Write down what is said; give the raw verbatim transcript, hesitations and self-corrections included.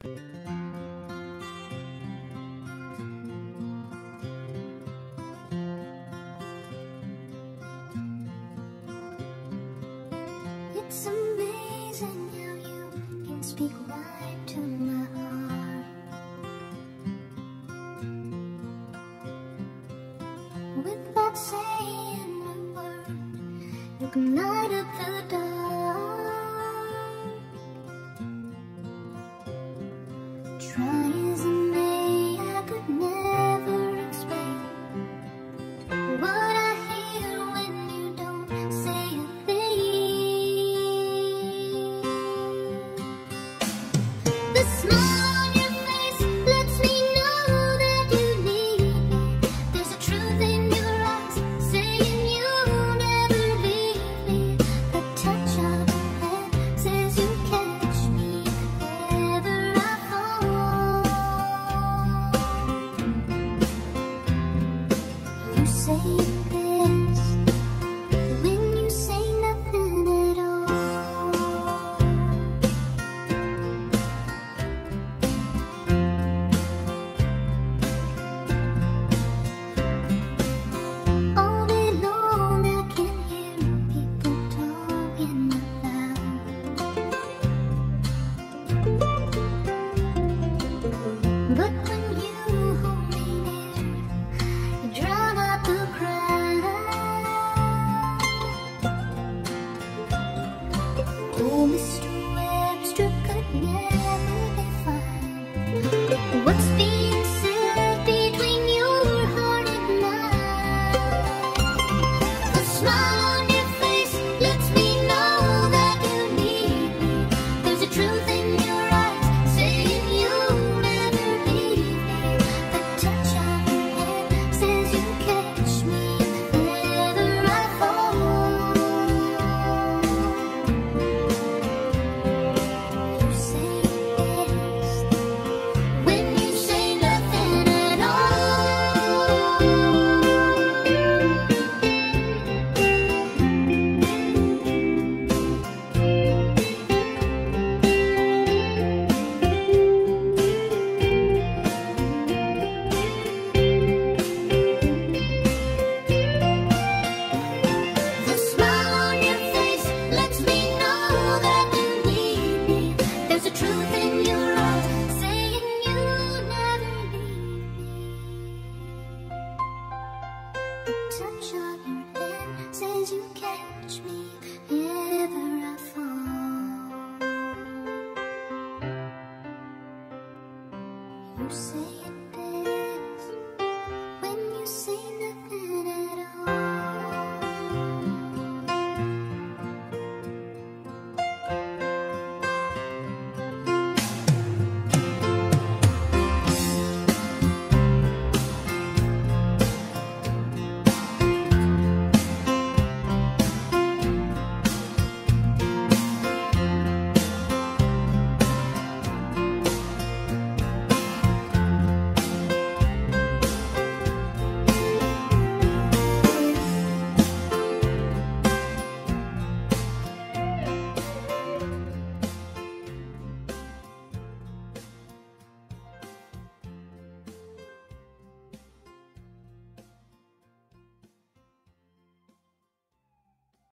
It's amazing how you can speak right to my heart. Without saying a word, you can light up the dark. Try as I may, I could never explain what I hear when you don't say a thing. The smile on your face lets me know that you need me. There's a truth in your eyes saying you'll never leave me. The touch of your hand says you catch me if ever I fall. You say this when you say nothing at all. All day long I can hear people talking about, but when you hold me near, you drown out the crowd. Oh, Mister Webster could never define what's being said between your heart and mine. The smile on your face lets me know that you need me. There's a truth in your eyes saying you'll never leave me. The touch of your hand says you catch me if ever I fall. You say best when you say nothing at all. The smile on your face lets me know that you need me. There's a truth in your eyes saying you'll never leave me. The touch of your hand says you catch me if ever I fall. You say it